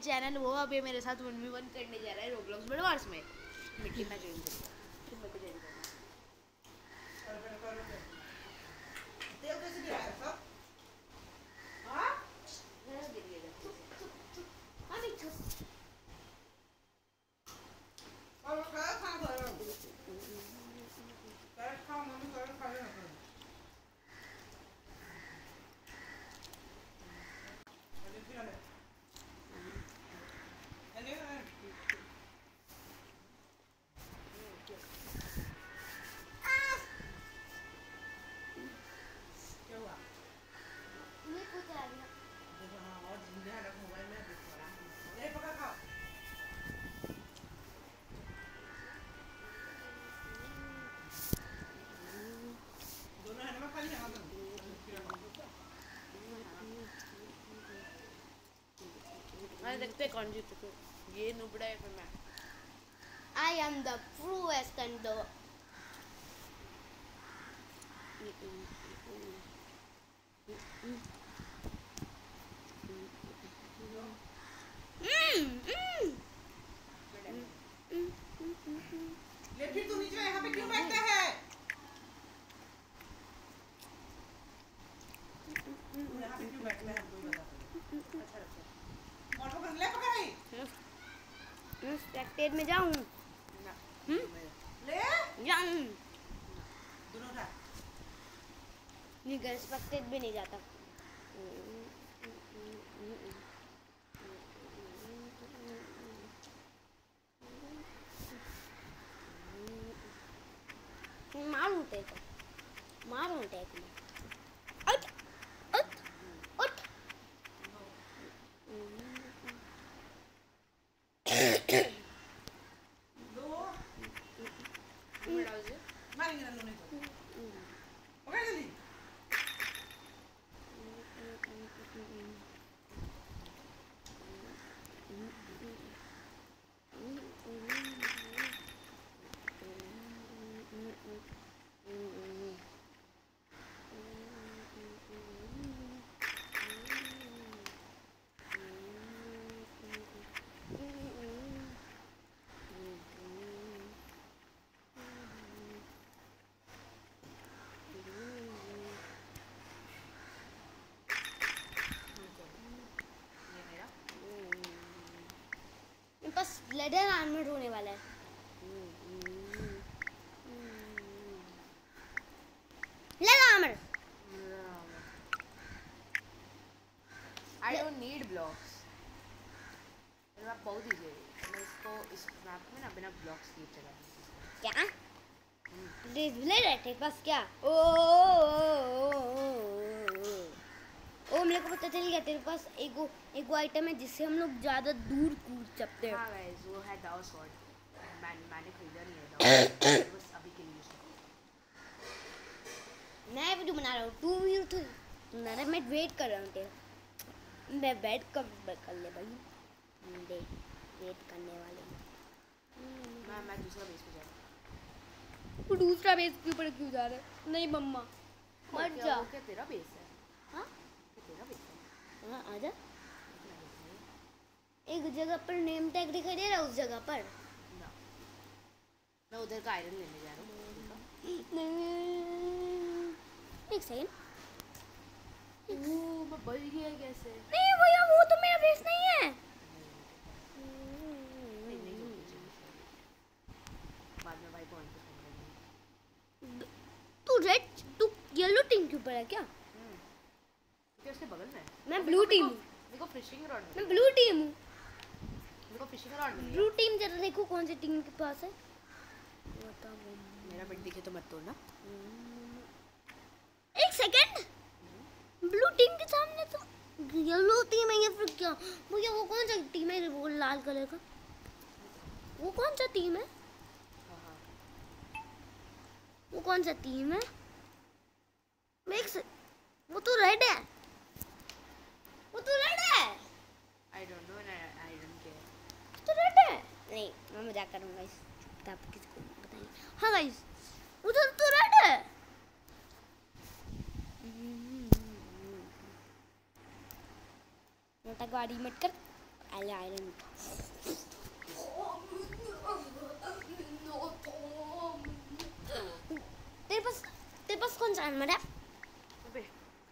Channel वो अभी मेरे साथ 1v1 करने जा रहा है रोब्लॉक्स बेड वार्स में। मिट्टी में ज्वाइन करिए। देखते कौन जीते। ये नुबड़ा है फिर मैं। I am the truest and the ले फिर तू नीचे यहाँ पे क्यों बैठता है? यहाँ पे क्यों बैठता है? कोई बता दो। अच्छा और पकड़ ले पकड़। स्पेक्टेट में जाऊं? ले जाऊं? दोनों उठा। नहीं घर स्पेक्टेट भी नहीं जाता। मारूं टेक में। उठ उठ उठ। दो मारेंगे ना लोने को। पकड़ जल्दी। बस लेडर आर्मर होने वाला है। Leather armour. I don't need blocks। मेरे पास बहुत इजी है। मैं इसको इस मैप में ना बिना ब्लॉक्स किए चला। क्या? डिस्प्ले रहते बस क्या? ओ मेरे को पता चल गया तेरे पास एक आइटम है जिससे हम लोग ज्यादा दूर कूद सकते हैं। हाँ गाइस वो है दाव स्वॉर्ड। मैंने खरीदा नहीं है दाव बस अभी के लिए। मैं वीडियो बना रहा हूँ 2v2 तो मैं वेट कर रहा हूँ तेरा। मैं वेट कर ले भाई। वेट करने वाले मैं दूसरा बेस पे जा रहा हूँ। वो दूसरा बेस के ऊपर क्यों जा रहा है? नहीं मम्मा मत जा। क्या तेरा बेस है? हाँ तेरा बेस है? हाँ आजा। एक जगह पर नेम टैग दिखाई दे रहा है उस जगह पर। ना मैं उधर का आयरन लेने जा रहा हूँ। एक सेकंड। मैं बच गया कैसे? नहीं भैया वो तो मेरा बेस नहीं है। बाद में भाई पॉइंट तू रेड तू येलो टीम के ऊपर है क्या? क्या उसके बगल में? मैं ब्लू टीम हूँ। देखो फिशिंग रॉड। मैं ब्लू टीम हूँ। देखो फिशिंग रॉड। ब्लू टीम जरा देखो कौन सी टीम के पास है। मेरा बेट दिखे तो मत तोड़ना। एक सेकंड। ब्लू टीम के सामने तो येलो टीम है या फिर क्या? भैया वो कौन सा टीम है वो लाल कलर का? वो कौन सा टीम है? वो कौन सा टीम है? वो तो रेड है। वो तो रेड है। I don't know and I don't care। तो रेड है। नहीं मैं मजाक कर रहा हूँ गाइस। आप किसको बताइए। हाँ गाइस उधर तो रेड है। मोटा गाड़ी मत कर। एले आयरन तेरे पास कौन सा हैमर है? अबे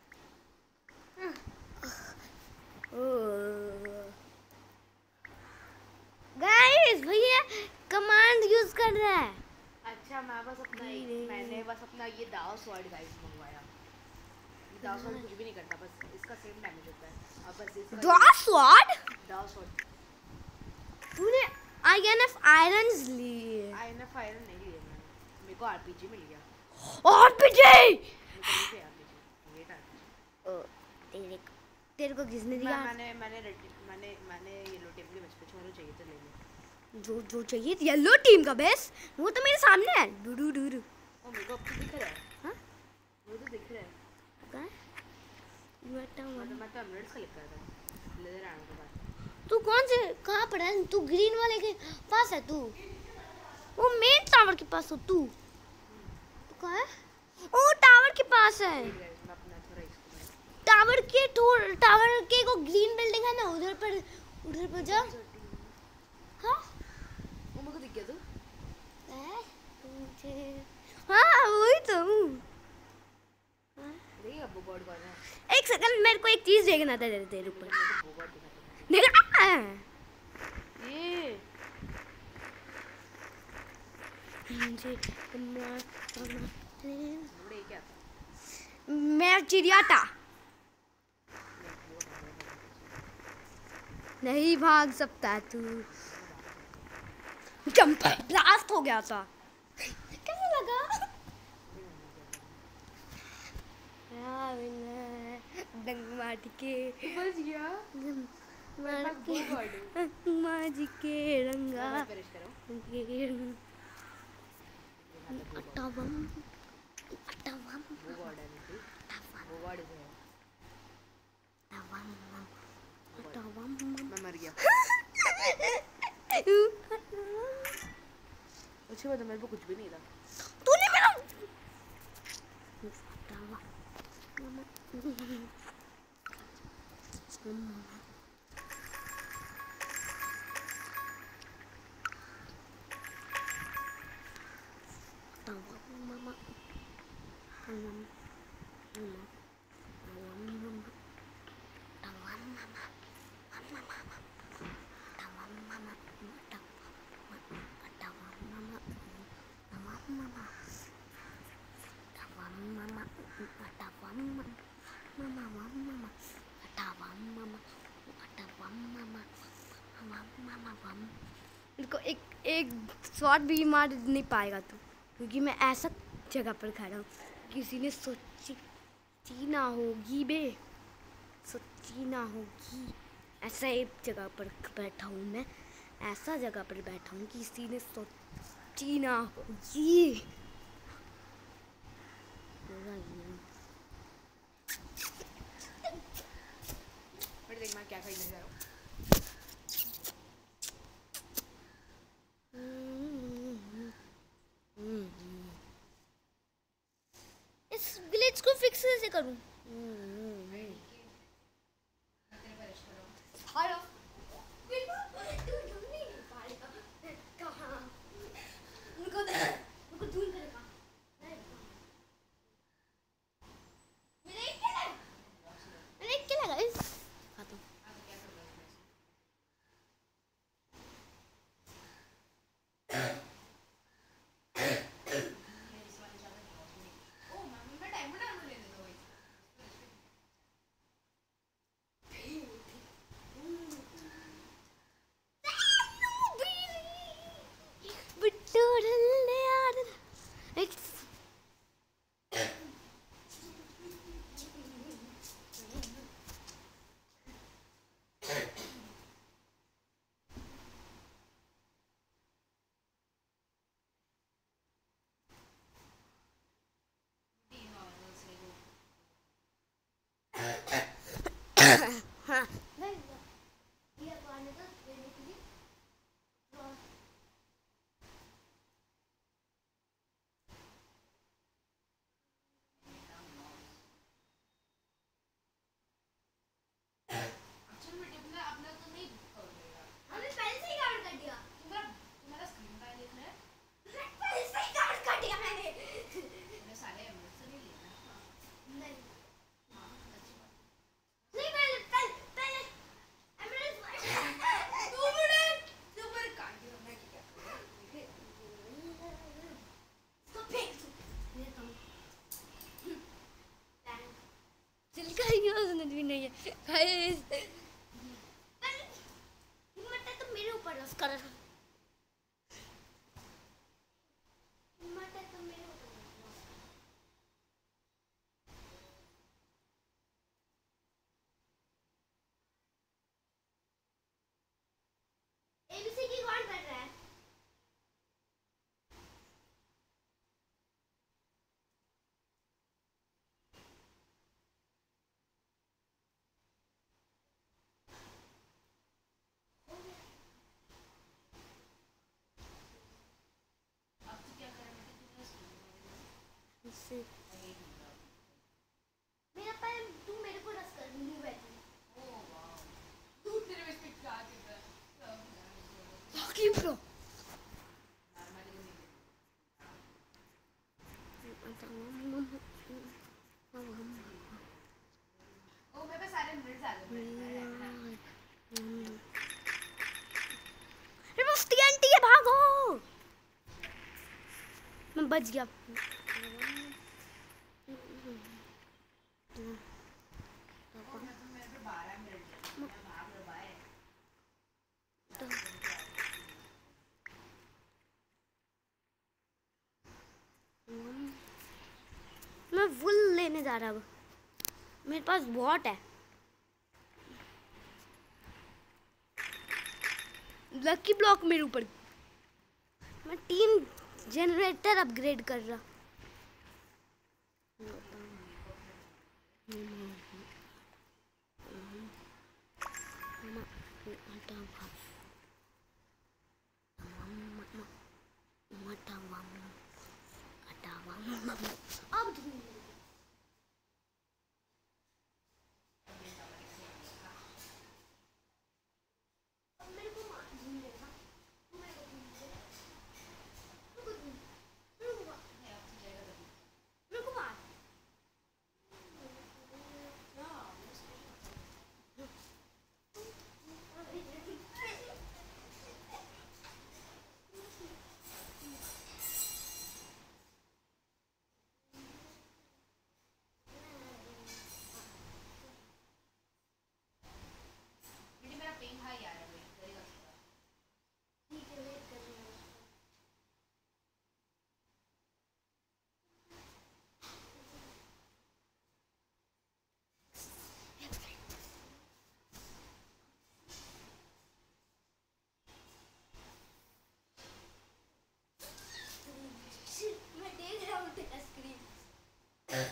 गाइस भैया कमांड यूज कर रहा है। अच्छा मैंने बस अपना ये दाव स्वॉर्ड गाइस मंगवाया। ये दाव स्वॉर्ड कुछ भी नहीं करता, बस इसका सेम डैमेज होता है। अब बस इसका दाव स्वॉर्ड तूने आईएनएफ आयरन्स लिए? आईएनएफ आयरन नहीं लिया मैंने, मेरे को आरपीजी मिल गया। आरपीजी मेरे को नहीं चाहिए आरपीजी, वेट आरपीजी। तेरे को किसने दिया? मैंने येलो टीम के बचपन में चाहिए तो ले लिया। जो चाहिए येलो टीम का बेस वो तो मेरे सामने है। डू डू डू डू ओ मेरे को अब तो दिख रहा है। हां वो तो दिख रहा है। क्या मैं तो एमरेल्ड्स का लिख रहा था लेदर आने के बाद। तू कौन से कहाँ पर है? तू ग्रीन वाले के पास है? तू वो मेन टावर के पास हो? तू कहाँ है? ओ टावर के पास है। मैं अपना थोड़ा इसको टावर के को ग्रीन बिल्डिंग है ना, उधर पर जा। हाँ वो मेरे को दिख गया तू। हाँ वही तो हूँ। देखिए अब बोगॉड कौन है। एक सेकंड मेरे को एक चीज देखना था तेरे ऊपर। मेरे को बोगॉड दिखा देखा ये मुझे मुड़े क्या था? मैं चिड़ियाटा नहीं भाग सकता तू। जंप ब्लास्ट हो गया था। कैसे लगा? डंग मार के बच गया। मार के रंगा पेरिश करो। अटवम बोगॉड है नीति। बोगॉड है। मैं मर गया। अच्छी बात है, मेरे को कुछ भी नहीं था। तूने मेरा को एक शॉट भी मार नहीं पाएगा तू, क्योंकि मैं ऐसा जगह पर खड़ा हूँ किसी ने सोची ना होगी बे, सोची ना होगी। ऐसा एक जगह पर बैठा हूँ मैं, ऐसा जगह पर बैठा हूँ किसी ने सोची ना होगी। देख मैं क्या खरीदने जा रहा हूँ। इस ग्लिच को फिक्स कैसे करूं? गाइस हिम्मत है तो मेरे ऊपर रस कर। हिम्मत है तो मेरे ऊपर रस कर। एबीसी की कौन कर रहा है? मेरा पैर तू मेरे को रस कर मुंह बैठी। लकी ब्रो ओ मेरे पास सारे मिनट्स आ गए। मेरे पास TNT है, भागो। मैं बच गया। मेरे पे 12 मिनट मैं भाग रहा है। मैं वुल लेने जा रहा हूँ। मेरे पास वॉट है। लकी ब्लॉक मेरे ऊपर। मैं 3 जनरेटर अपग्रेड कर रहा। अब मेरे को मार दूंगा। मेरे को मार। मेरा पिंग हाई आ रहा है। वेट करेगा थोड़ा। ठीक है, वेट कर रही हूँ। मैं देख रहा हूँ तेरा स्क्रीन।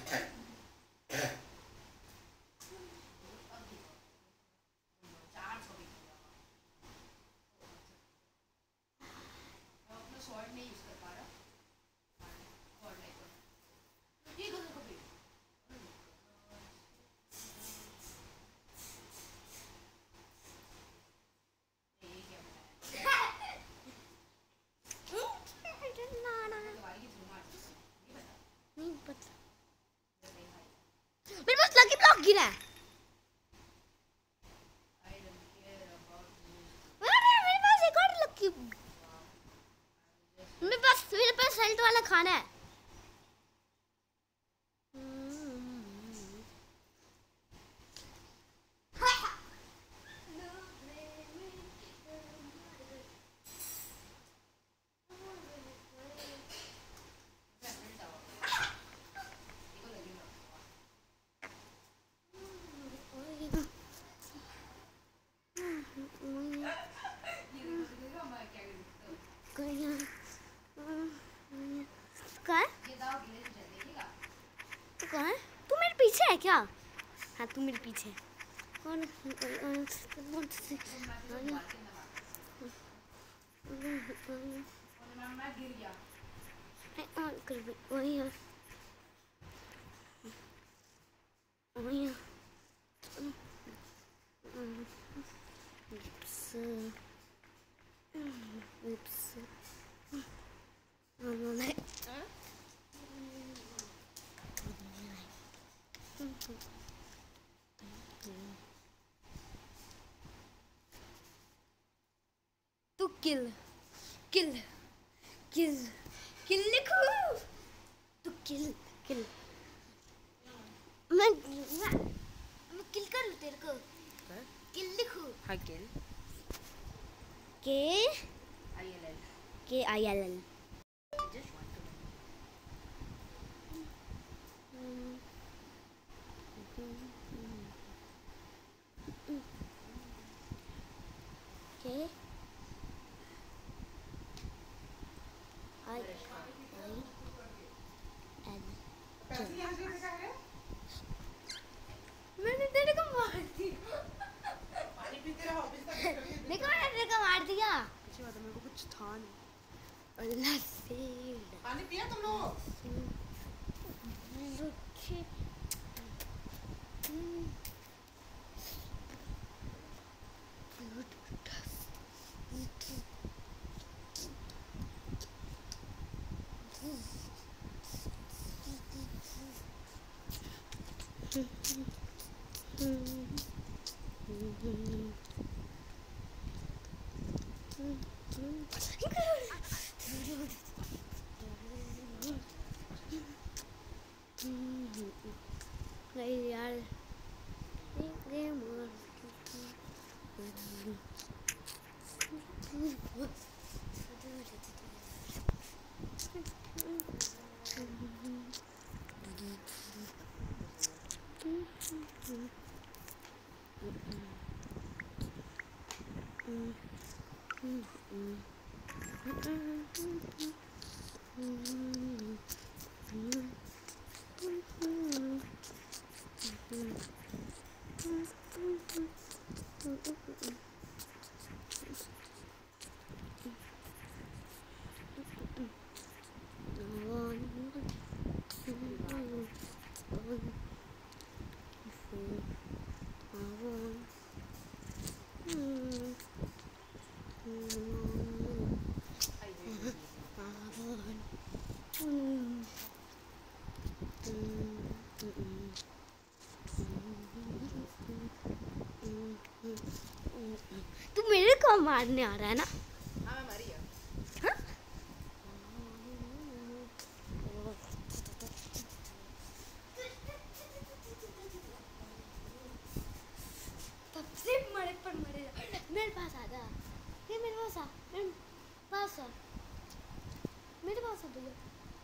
अपना शॉर्ट नहीं यूज कर पा रहा। शॉर्ट नहीं कर। ये करो कभी। ये क्या बताया? दवाई की धुआं ये बता। नहीं पता। मेरे पास लकी ब्लॉक गिरा है। I don't care about you. मेरे पास एक और लकी। मेरे पास हेल्थ वाला खाना है। कहाँ है? ये दाव गिरे तो चल देखेगा। तू कहाँ है? तू मेरे पीछे है क्या? हाँ तू मेरे पीछे है। कौन? मैं गिर गया। वही है। वही है। तू किल किल किल किल लिखो। तू किल किल। मैं किल करूँ तेरे को? कर किल लिखूँ? हाँ किल के ILL के I L L. just want to के आई एल। पैसे यहाँ से कैसे आए? मैंने तेरे को मार दिया। पानी पीते रहो, बिस्तर पे करके दे। देखो मैंने तेरे को मार दिया। अच्छी बात है मेरे को कुछ था नहीं अल्लाह से पानी पिया तुम लोग? रुके। नहीं यार तू मेरे को मारने आ रहा है ना? हाँ मैं मरी है हाँ? सबसे मरे पर मरेगा। मेरे पास आ जा। ये मेरे पास आ। मेरे पास आ। मेरे पास आ भैया।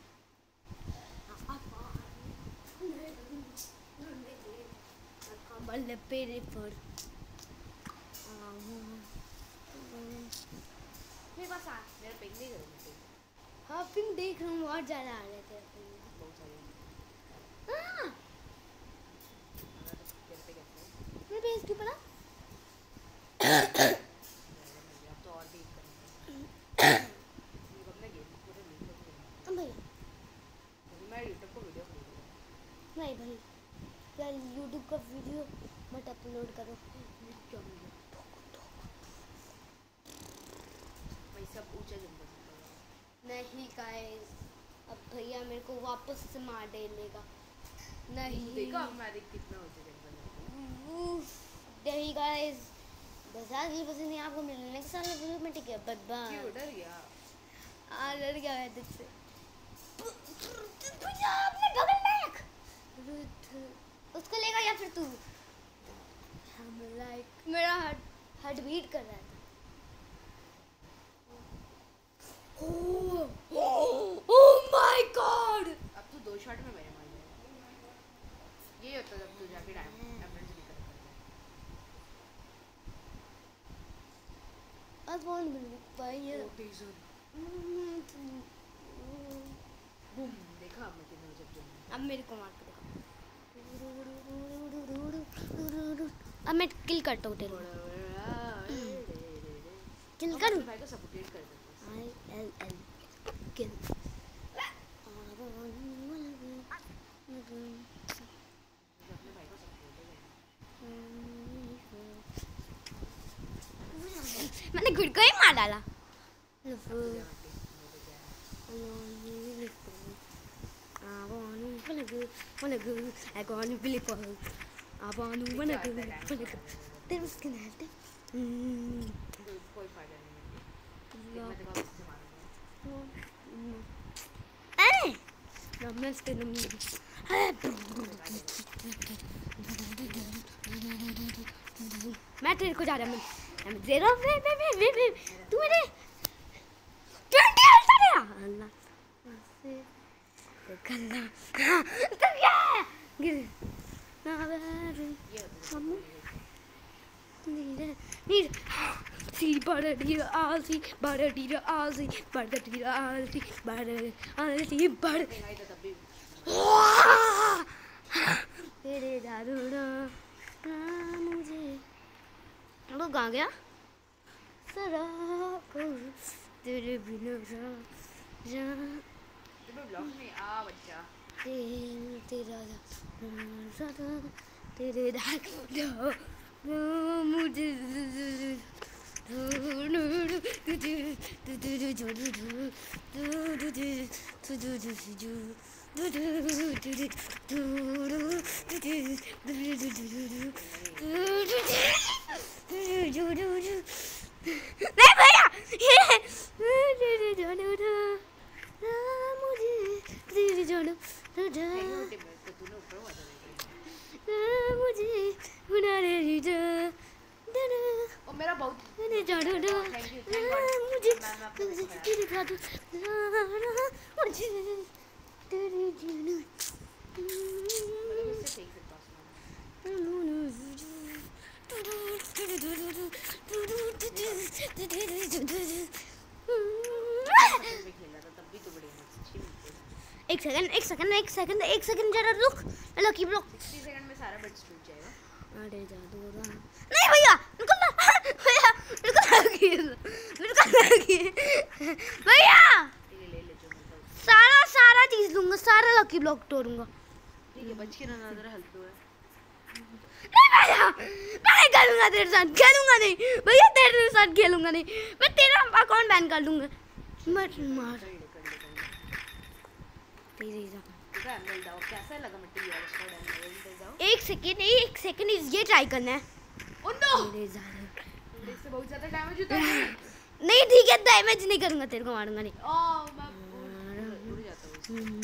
कमल पेरे पर मेरे पास आ। मेरा पिंग नहीं करूँगा हाँ पिंग देख रहा हूँ बहुत ज़्यादा आ रहे थे बहुत सारी हाँ कैसे कैसे मेरे पे इसकी पड़ा अब तो और भी करेंगे अपने गेम पूरे वीडियो भैया मैं यूट्यूब को वीडियो खोलूँगा नहीं भाई यार यूट्यूब का वीडियो मत अपलोड करो क्या मिला मैं सब ऊंचा जंप कर सकता हूँ नहीं गाइस अब भैया मेरे को वापस से मार डालेगा नहीं देखो अब मैं देख कितना ऊंचा जंप कर सकता हूँ नहीं गाइस 10,000 पसंद नहीं आपको मिलने के साथ वीडियो में ठीक है बाय क्यों डर गया डर गया है तुझसे भैया आपने बगल में उसको लेगा या फिर तू हम लाइक मेरा हार्ट बीट कर रहा था ओह माय गॉड अब तू 2 शॉट में मेरे मार जाएगा ये होता जब तू जाके एमरजेंसी निकल I want to be fire. Boom देखा अब मैं कितना ऊंचा जंप अब मेरे को मार के दिखा अब मैं किल करता हूँ तेरे किल करूँ भाई को सपोर्ट कर देते ILL किल अपने भाई को सपोर्ट मैंने खुद को ही मार डाला कोई फायदा नहीं है मैं देखो उससे मारूंगा अरे मैं स्टेनम नहीं मैं तेरे को जा रहा मैं 0 वे तू मेरे 20 अल्टर है अल्लाह से कल्ला तो क्या गिर ना हम नीर सी बड़डी आसी बड़डी आसी बड़डी आसी बड़डी बड़ तेरे दारूड़ा मुझे वो गा गया सरा को तेरे बिना जा ब्लॉग में आ बच्चा तेरा तेरे दारूड़ा मुझे नहीं भैया मेरा बहुत एक सेकंड जरा रुक लकी ब्लॉक 60 सेकंड में सारा बिट्स टूट जाएगा। अरे जादू नहीं भैया निकल भैया भैया ले जो मतलब सारा चीज लूंगा सारा लकी ब्लॉक तोड़ूंगा। ठीक है बच के रहना जरा हल्का है। नहीं भैया मैं नहीं खेलूंगा तेरे साथ खेलूंगा नहीं भैया तेरे साथ खेलूंगा नहीं मैं तेरा अकाउंट बैन कर दूंगा मत मार अंदर जाओ कैसा लगा मिट्टी यार इसको अंदर जाओ। एक सेकंड ये ट्राई करना है। ओ नो इससे बहुत ज्यादा डैमेज होता है। नहीं ठीक है डैमेज नहीं करूंगा तेरे को मारूंगा नहीं। मैं उड़ जाता हूं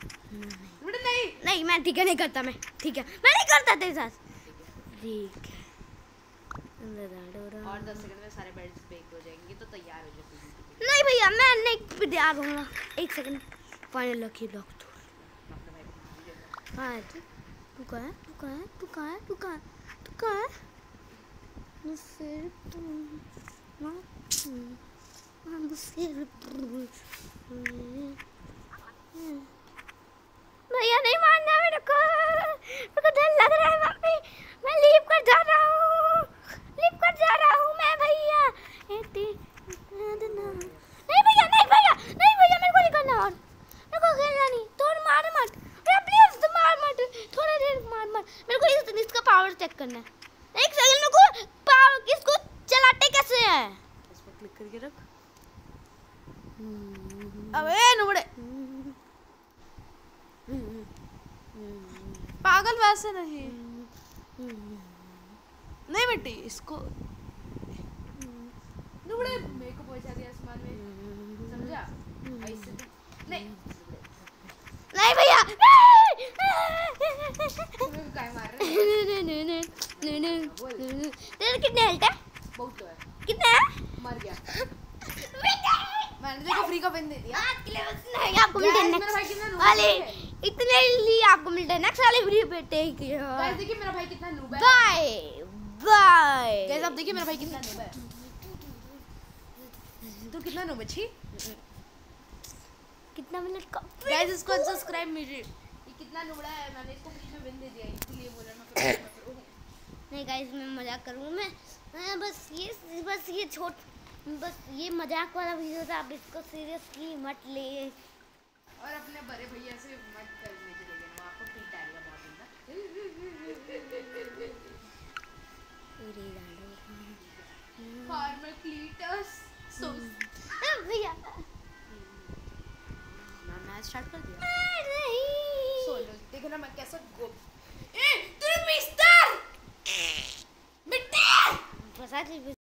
नहीं मैं ठीक है नहीं करता मैं ठीक है मैं नहीं करता तेरे साथ ठीक है। और 10 सेकंड में सारे बेड्स बेक हो जाएंगे तो तैयार हो जाओ। नहीं भैया मैं नहीं तैयार होऊंगा। एक सेकंड फाइनल लकी ब्लॉक तो हाँ तू कहाँ है भैया नहीं मानना मेरे को डर लग रहा है मम्मी मैं लीव कर जा रहा हूँ मैं भैया नहीं भैया मेरे को नहीं करना और मेरे को खेलना नहीं तोड़ मार मत प्लीज तो मार मत थोड़ा देर मार मेरे को इसका पावर चेक करना है। एक सेकंड मेरे को पावर इसको चलाते कैसे है इस पर क्लिक करके रख। अबे नुबड़े पागल वैसे नहीं नहीं बेटी इसको नुबड़े मेरे को पहुंचा दिया आसमान में समझा ऐसे नहीं भैया काय मार रहे तेरे कितने हेल्थ है बहुत तो है कितने है मर गया मैंने देखो फ्री का पेन दे दिया। नहीं आपको मिलते हैं मेरा भाई कितना नूब वाले है। इतने लिए आपको मिलते हैं नेक्स्ट वाले वीडियो पे टेक गाइस देखिए मेरा भाई कितना नूब है। बाय गाइस आप देखिए मेरा भाई कितना नूब है। तू कितना नूब है छी कितना मिनट का गाइस इसको अनसब्सक्राइब कीजिए। ये कितना नूबड़ा है मैंने इसको फ्री में पेन दे दिया इसलिए बोल रहा मैं नहीं गाइस मैं मजाक करूँगा मैं बस ये मजाक वाला वीडियो था आप इसको सीरियसली मत ले और अपने बड़े भैया से मत करने के लिए वो आपको पीट डालेगा बहुत फार्मर क्लीटस सो भैया मैच स्टार्ट कर दिया सोलो देखो ना मैं कैसा गो ए तू मिस्टर मिट्टी फंसा